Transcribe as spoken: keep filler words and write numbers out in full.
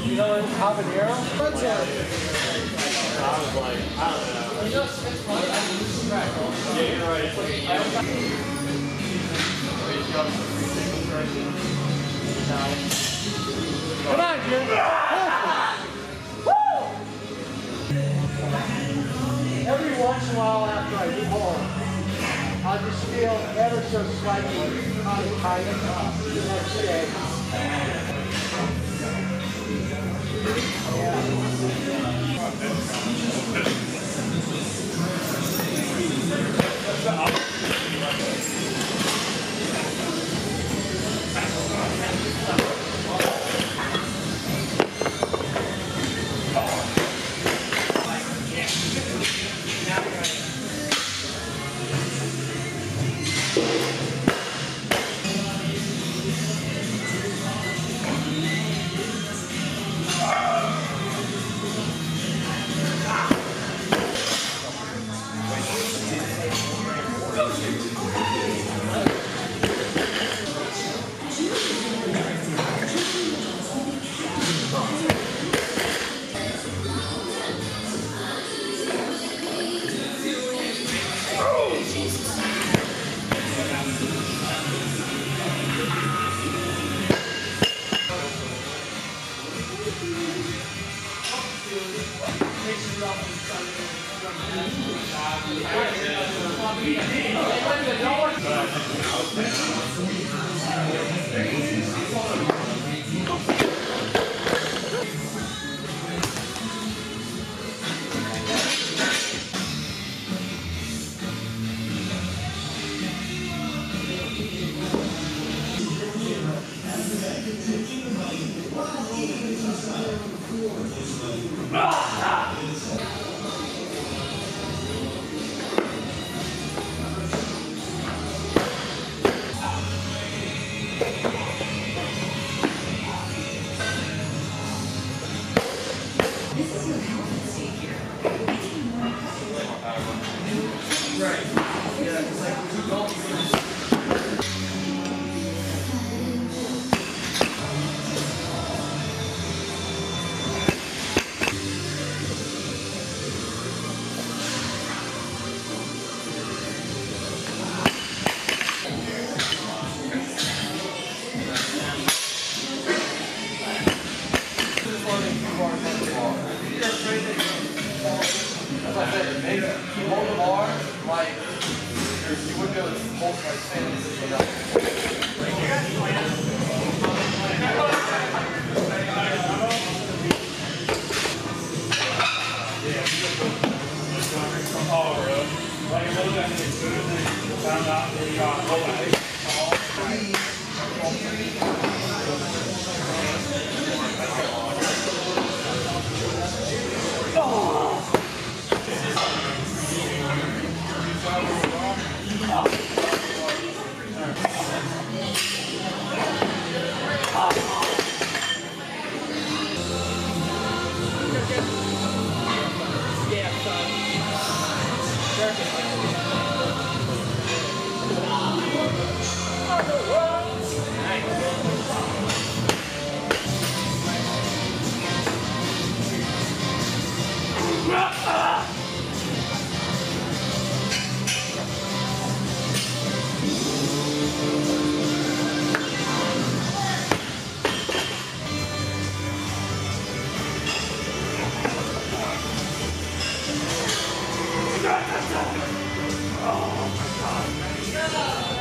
You know what habanero? What's that? I was like, I don't know. You know, it's funny. I lose track. Yeah, you're right. It's like, I don't Come on, Jim. Woo! Every once in a while after I do home, I'll just feel ever so slightly untight up the next day. As I said, maybe you hold the bar, like, you wouldn't be able to hold like standing this way up. Oh, really? Like, it wasn't as soon as they found out they got away. Oh my God.